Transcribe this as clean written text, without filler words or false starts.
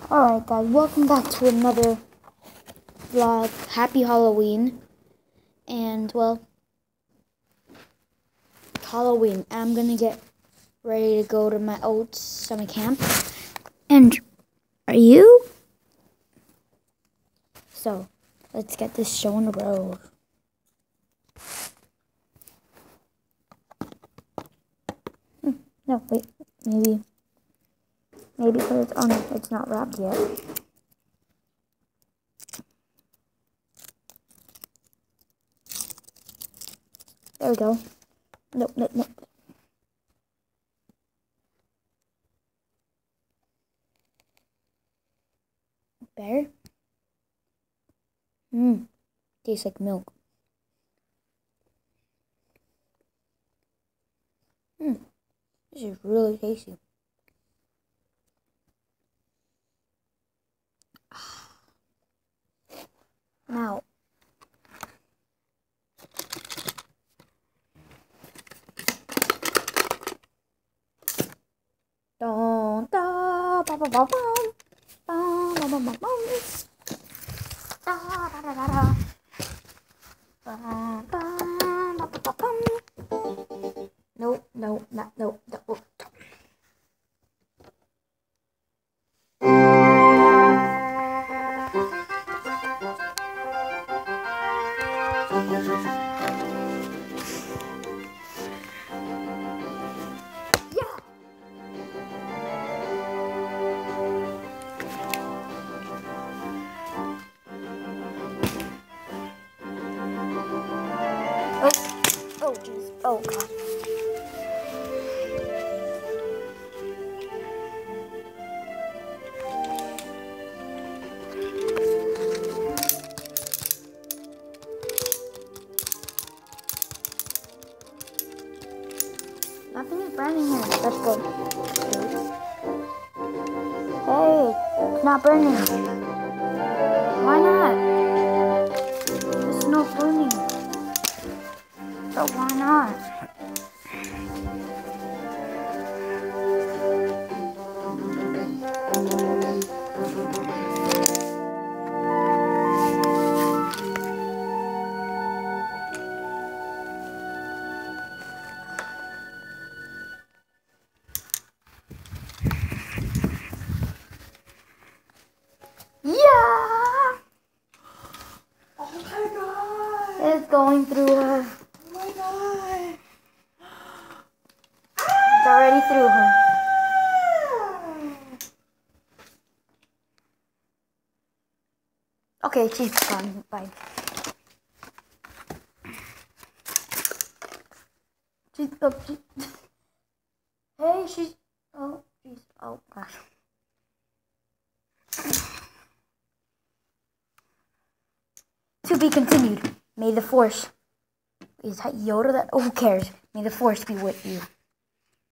Alright guys, welcome back to another vlog. Happy Halloween. And well, Halloween. I'm gonna get ready to go to my old summer camp. And are you? So, let's get this show on the road. No, wait, maybe because it's not wrapped yet. There we go. Nope. Better? Tastes like milk. This is really tasty. Now, no. Oh jeez. Oh god. Nothing is burning here. Let's go. Hey, it's not burning. Why not? There's no burning. But why not? Yeah! Oh my god! It's going through her. Oh my god! It's already through her. Okay, she's gone. Bye. She's up. Hey, she's. Oh, jeez. Oh, gosh. To be continued. May the force. Is that Yoda? That? Oh, who cares? May the force be with you.